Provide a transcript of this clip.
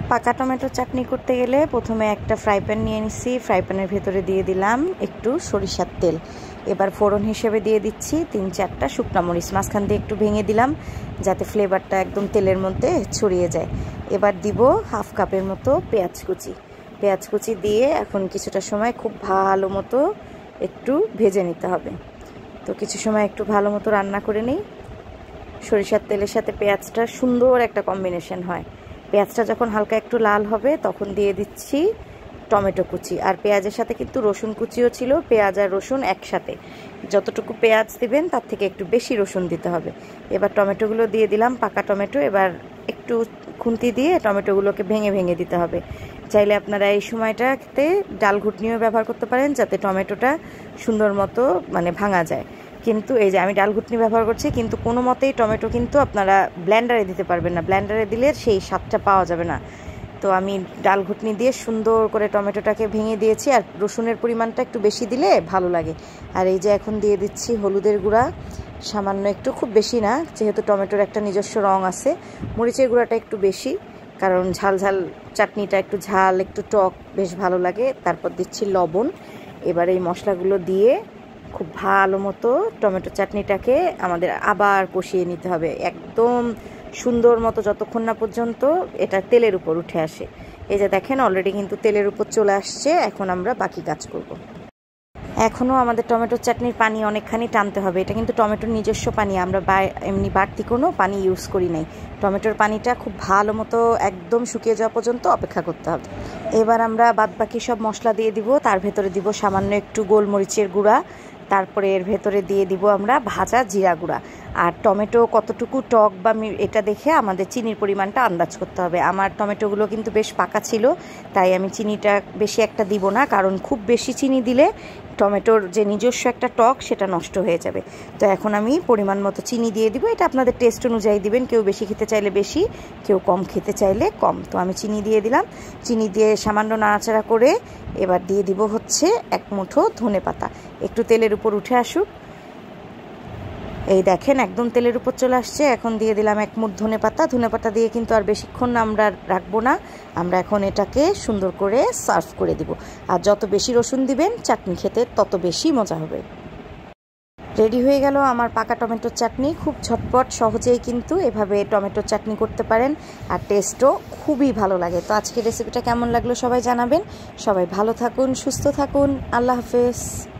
পাকা টমেটো চাটনি করতে গেলে প্রথমে একটা ফ্রাই প্যান নিয়ে নিচ্ছি। ফ্রাই প্যানের ভেতরে দিয়ে দিলাম একটু সরিষার তেল। এবার ফোড়ন হিসেবে দিয়ে দিচ্ছি 3-4টা শুকনা মরিচ, মাঝখান দিয়ে একটু ভেঙে দিলাম যাতে ফ্লেভারটা একদম তেলের মধ্যে ছড়িয়ে যায়। এবার দিব হাফ কাপের মতো পেঁয়াজ কুচি দিয়ে এখন কিছুটা সময় খুব ভালো মতো একটু ভেজে নিতে হবে। তো কিছু সময় একটু ভালো মতো রান্না করে নিই। সরিষার তেলের সাথে পেঁয়াজটা সুন্দর একটা কম্বিনেশন হয়। পেঁয়াজটা যখন হালকা একটু লাল হবে তখন দিয়ে দিচ্ছি টমেটো কুচি, আর পেঁয়াজের সাথে কিন্তু রসুন কুচিও ছিল। পেঁয়াজ আর রসুন একসাথে, যতটুকু পেঁয়াজ দিবেন তার থেকে একটু বেশি রসুন দিতে হবে। এবার টমেটোগুলো দিয়ে দিলাম, পাকা টমেটো। এবার একটু খুন্তি দিয়ে টমেটোগুলোকে ভেঙে ভেঙে দিতে হবে। চাইলে আপনারা এই সময়টাতে ডাল ঘুটনিও ব্যবহার করতে পারেন যাতে টমেটোটা সুন্দর মতো ভাঙা যায়। কিন্তু এই যে আমি ডাল ঘুটনি ব্যবহার করছি, কিন্তু কোনো মতেই টমেটো কিন্তু আপনারা ব্লেন্ডারে দিতে পারবেন না। ব্লেন্ডারে দিলে সেই স্বাদটা পাওয়া যাবে না। তো আমি ডাল ঘুটনি দিয়ে সুন্দর করে টমেটোটাকে ভেঙে দিয়েছি, আর রসুনের পরিমাণটা একটু বেশি দিলে ভালো লাগে। আর এই যে এখন দিয়ে দিচ্ছি হলুদের গুঁড়া সামান্য একটু, খুব বেশি না, যেহেতু টমেটোর একটা নিজস্ব রং আছে। মরিচের গুঁড়াটা একটু বেশি, কারণ ঝাল ঝাল চাটনিটা একটু ঝাল একটু টক বেশ ভালো লাগে। তারপর দিচ্ছি লবণ। এবার এই মশলাগুলো দিয়ে খুব ভালো মতো টমেটো চাটনিটাকে আমাদের আবার কষিয়ে নিতে হবে একদম সুন্দর মতো, যতক্ষণ না পর্যন্ত এটা তেলের উপর উঠে আসে। এই যে দেখেন অলরেডি কিন্তু তেলের উপর চলে আসছে। এখন আমরা বাকি কাজ করব। এখনও আমাদের টমেটোর চাটনির পানি অনেকখানি টানতে হবে। এটা কিন্তু টমেটোর নিজস্ব পানি, আমরা এমনি বাড়তি কোনো পানি ইউজ করি নাই। টমেটোর পানিটা খুব ভালো মতো একদম শুকিয়ে যাওয়া পর্যন্ত অপেক্ষা করতে হবে। এবার আমরা বাদবাকি সব মশলা দিয়ে দিব। তার ভেতরে দিব সামান্য একটু গোলমরিচের গুঁড়া, তারপরে এর ভেতরে দিয়ে দিব আমরা ভাজা জিরা গুঁড়া। আর টমেটো কতটুকু টক বা এটা দেখে আমাদের চিনির পরিমাণটা আন্দাজ করতে হবে। আমার টমেটোগুলো কিন্তু বেশ পাকা ছিল, তাই আমি চিনিটা বেশি একটা দিব না, কারণ খুব বেশি চিনি দিলে টমেটোর যে নিজস্ব একটা টক সেটা নষ্ট হয়ে যাবে। তো এখন আমি পরিমাণ মতো চিনি দিয়ে দিব। এটা আপনাদের টেস্ট অনুযায়ী দিবেন, কেউ বেশি খেতে চাইলে বেশি, কেউ কম খেতে চাইলে কম। তো আমি চিনি দিয়ে দিলাম। চিনি দিয়ে সামান্য নাড়াচাড়া করে এবার দিয়ে দিব হচ্ছে 1 মুঠো ধনেপাতা। একটু তেলের উপর উঠে আসুক। এই দেখেন একদম তেলের উপর চলে আসছে। এখন দিয়ে দিলাম 1 মুঠ ধনেপাতা দিয়ে কিন্তু আর বেশিক্ষণ আমরা রাখবো না। আমরা এখন এটাকে সুন্দর করে সার্ভ করে দিব। আর যত বেশি রসুন দিবেন চাটনি খেতে তত বেশি মজা হবে। রেডি হয়ে গেল আমার পাকা টমেটোর চাটনি। খুব ঝটপট সহজেই কিন্তু এভাবে টমেটোর চাটনি করতে পারেন, আর টেস্টও খুবই ভালো লাগে। তো আজকের রেসিপিটা কেমন লাগলো সবাই জানাবেন। সবাই ভালো থাকুন, সুস্থ থাকুন। আল্লাহ হাফেজ।